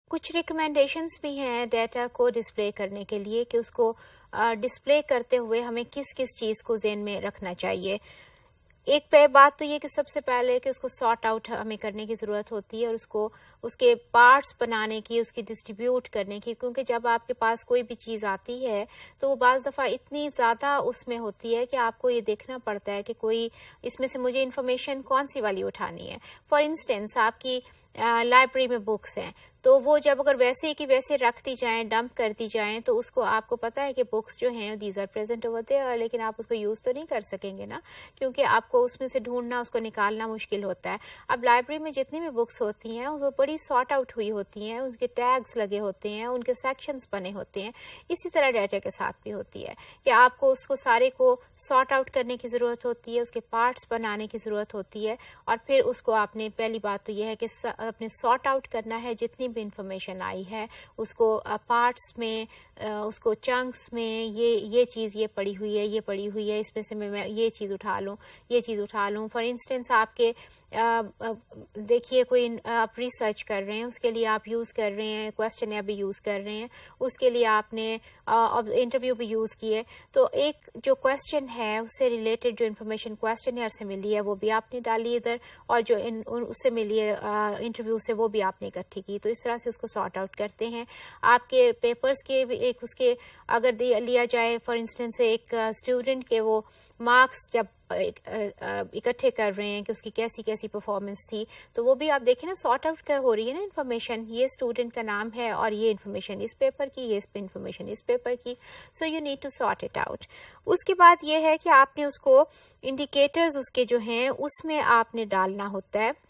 کچھ ریکمینڈیشنس بھی ہیں ڈیٹا کو ڈسپلے کرنے کے لیے کہ اس کو ڈسپلے کرتے ہوئے ہمیں کس کس چیز کو ذہن میں رکھنا چاہیے. ایک بات تو یہ کہ سب سے پہلے کہ اس کو سارٹ آؤٹ ہمیں کرنے کی ضرورت ہوتی ہے اور اس کو اس کے پارٹس بنانے کی, اس کی ڈسٹریبیوٹ کرنے کی, کیونکہ جب آپ کے پاس کوئی بھی چیز آتی ہے تو وہ بعض دفعہ اتنی زیادہ اس میں ہوتی ہے کہ آپ کو یہ دیکھنا پڑتا ہے کہ کوئی اس میں سے مجھے انفارمیشن کون سی والی اٹھانی ہے. فار انسٹینس آپ کی لائبریری میں بکس ہیں تو وہ جب اگر ویسے کی ویسے رکھ دی جائیں, ڈمپ کر دی جائیں, تو اس کو آپ کو پتا ہے کہ بکس جو ہیں these are present over there, لیکن آپ اس کو یوز تو نہیں کر سکیں گے نا, کیونکہ آپ کو اس میں سے ڈھونڈنا, اس کو نکالنا مشکل ہوتا ہے. اب لائبریری میں جتنی بھی بکس ہوتی ہیں وہ بڑی سارٹ آؤٹ ہوئی ہوتی ہیں, ان کے ٹیگز لگے ہوتے ہیں, ان کے سیکشنز بنے ہوتے ہیں. اسی طرح ڈیٹا کے ساتھ بھی ہوتی ہے کہ آپ کو اس کو سارے کو سارٹ آؤٹ کرنے کی ضرورت ہوتی ہے, اس کے پارٹس بنانے کی ضرورت ہوتی ہے, اور پھر اس کو آپ نے پہلی بات تو یہ ہے کہ اپنے سارٹ آؤٹ کرنا ہے جتنی بھی انفارمیشن آئی ہے اس کو پارٹس میں, اس کو چنکس میں, یہ چیز یہ پڑی ہوئی ہے, یہ پڑی ہوئی ہے, اس میں سے میں یہ چیز اٹھا لوں, یہ چیز اٹھا لوں. فار انسٹنس آپ کے دیکھیے کوئی آپ ریسرچ کر رہے ہیں, اس کے لیے آپ یوز کر رہے ہیں کویسچنئر بھی یوز کر رہے ہیں, اس کے لیے آپ نے انٹرویو بھی یوز کیے, تو ایک جو کویسچن ہے اس سے ریلیٹڈ جو انفارمیشن کویسچنئر سے ملی ہے وہ بھی آپ نے ڈالی ادھر, اور جو اس سے ملی ہے انٹرویو سے وہ بھی آپ نے اکٹھی کی. تو اس طرح سے اس کو سارٹ آؤٹ کرتے ہیں. آپ کے پیپرز کے ایک اس کے اگر لیا جائے فار انسٹنس ایک اسٹوڈنٹ کے وہ مارکس جب اکٹھے کر رہے ہیں کہ اس کی کیسی کیسی پرفارمنس تھی, تو وہ بھی آپ دیکھیں نا سارٹ آؤٹ ہو رہی ہے نا انفارمیشن, یہ اسٹوڈنٹ کا نام ہے اور یہ انفارمیشن اس پیپر کی, یہ انفارمیشن اس پیپر کی. So you need to sort it out. اس کے بعد یہ ہے کہ آپ نے اس کو انڈیکیٹرز اس کے جو ہیں اس میں آپ نے ڈالنا ہوتا ہے.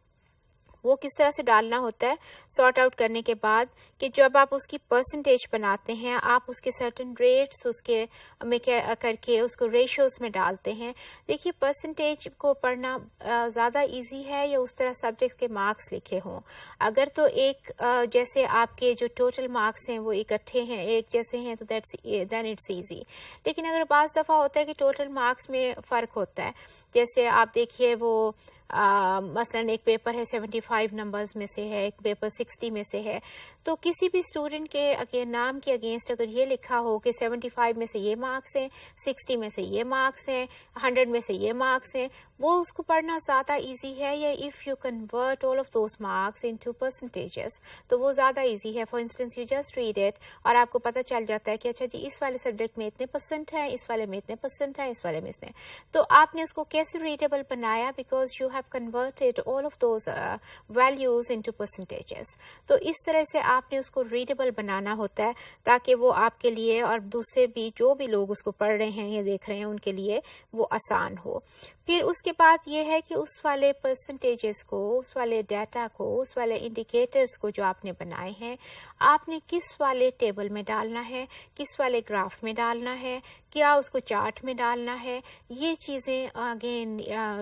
وہ کس طرح سے ڈالنا ہوتا ہے سارٹ آؤٹ کرنے کے بعد, کہ جب آپ اس کی پرسنٹیج بناتے ہیں آپ اس کے سرٹن ریٹس اس کے میں کر کے اس کو ریشوز میں ڈالتے ہیں. دیکھیے پرسنٹیج کو پڑھنا زیادہ ایزی ہے یا اس طرح سبجیکٹ کے مارکس لکھے ہوں. اگر تو ایک جیسے آپ کے جو ٹوٹل مارکس ہیں وہ اکٹھے ہیں ایک جیسے ہیں تو دین اٹس ایزی. لیکن اگر بعض دفعہ ہوتا ہے کہ ٹوٹل مارکس میں فرق ہوتا ہے, جیسے آپ دیکھیے وہ مثلا ایک پیپر ہے 75 نمبرز میں سے ہے, ایک پیپر 60 میں سے ہے, تو کسی بھی اسٹوڈنٹ کے نام کے اگینسٹ اگر یہ لکھا ہو کہ 75 میں سے یہ مارکس ہیں, 60 میں سے یہ مارکس ہیں, 100 میں سے یہ مارکس ہیں, وہ اس کو پڑھنا زیادہ ایزی ہے. یا if you convert all of those marks into percentages تو وہ زیادہ ایزی ہے. For instance you just read it اور آپ کو پتہ چل جاتا ہے کہ اچھا جی اس والے سبجیکٹ میں اتنے پرسنٹ ہیں, اس والے میں اتنے پرسنٹ ہیں, اس والے میں اتنے. تو آپ نے اس کو کیسے ریڈیبل بنایا, because you have converted all of those values into percentages. تو اس طرح سے آپ نے اس کو ریڈیبل بنانا ہوتا ہے تاکہ وہ آپ کے لیے اور دوسرے بھی جو بھی لوگ اس کو پڑھ رہے ہیں یا دیکھ رہے ہیں ان کے لیے وہ آسان ہو. پھر اس کے بعد یہ ہے کہ اس والے پرسنٹیجز کو, اس والے ڈیٹا کو, اس والے انڈیکیٹرز کو جو آپ نے بنائے ہیں آپ نے کس والے ٹیبل میں ڈالنا ہے, کس والے گراف میں ڈالنا ہے, کیا اس کو چارٹ میں ڈالنا ہے. یہ چیزیں اگین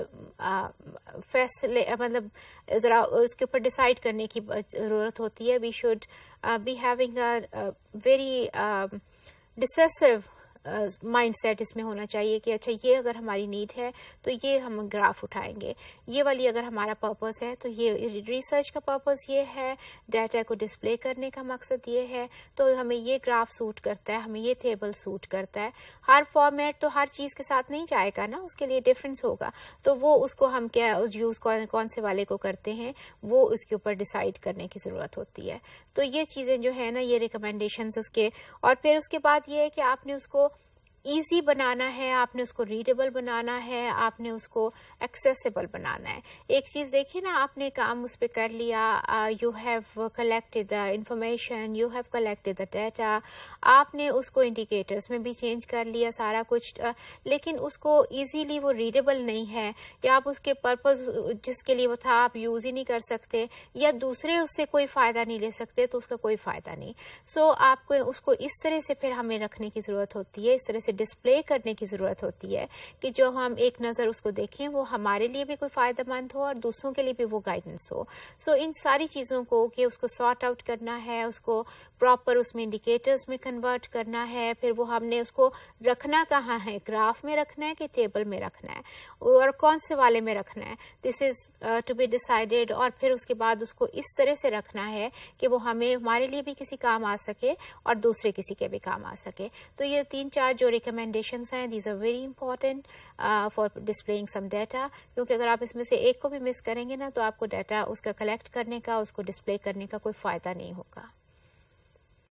فیصلے مطلب ذرا اس کے اوپر ڈیسائیڈ کرنے کی ضرورت ہوتی ہے. We should be having a very decisive mind set اس میں ہونا چاہیے کہ اچھا یہ اگر ہماری نیڈ ہے تو یہ ہم گراف اٹھائیں گے, یہ والی اگر ہمارا پرپز ہے تو یہ ریسرچ کا پرپز یہ ہے, ڈیٹا کو ڈسپلے کرنے کا مقصد یہ ہے تو ہمیں یہ گراف سوٹ کرتا ہے, ہمیں یہ ٹیبل سوٹ کرتا ہے. ہر فارمیٹ تو ہر چیز کے ساتھ نہیں جائے گا نا, اس کے لیے ڈفرینس ہوگا. تو وہ اس کو ہم کیا یوز کون سے والے کو کرتے ہیں وہ اس کے اوپر ڈیسائیڈ کرنے کی ضرورت ہوتی ہے. تو یہ چیزیں جو ہے نا یہ ریکمینڈیشنز اس کے. اور پھر اس کے بعد یہ ہے کہ آپ نے اس کو ایزی بنانا ہے, آپ نے اس کو ریڈیبل بنانا ہے, آپ نے اس کو ایکسیسیبل بنانا ہے. ایک چیز دیکھیے نا, آپ نے کام اس پہ کر لیا, you have collected the information, you have collected the data, آپ نے اس کو انڈیکیٹرز میں بھی چینج کر لیا سارا کچھ, لیکن اس کو ایزیلی وہ ریڈیبل نہیں ہے, یا آپ اس کے پرپز جس کے لیے وہ تھا آپ یوز ہی نہیں کر سکتے, یا دوسرے اس سے کوئی فائدہ نہیں لے سکتے تو اس کا کوئی فائدہ نہیں. سو آپ کو اس کو اس طرح سے پھر ہمیں رکھنے کی ضرورت ہوتی ہے, اس طرح سے سے ڈسپلے کرنے کی ضرورت ہوتی ہے کہ جو ہم ایک نظر اس کو دیکھیں وہ ہمارے لیے بھی کوئی فائدہ مند ہو اور دوسروں کے لیے بھی وہ گائیڈنس ہو. سو ان ساری چیزوں کو کہ اس کو سارٹ آؤٹ کرنا ہے, اس کو پراپر اس میں انڈیکیٹرز میں کنورٹ کرنا ہے, پھر وہ ہم نے اس کو رکھنا کہاں ہے, گراف میں رکھنا ہے کہ ٹیبل میں رکھنا ہے اور کون سے والے میں رکھنا ہے, this is to be decided. اور پھر اس کے بعد اس کو اس طرح سے رکھنا ہے کہ وہ ہمارے لیے بھی کسی کام آ سکے اور دوسرے کسی کے بھی کام آ سکے. تو یہ 3-4 جو ریکمینڈیشنز ہیں, these are very important for displaying some data, کیونکہ اگر آپ اس میں سے ایک کو بھی مس کریں گے نا تو آپ کو ڈیٹا اس کا کلیکٹ کرنے کا, اس کو ڈسپلے کرنے کا کوئی فائدہ نہیں ہوگا.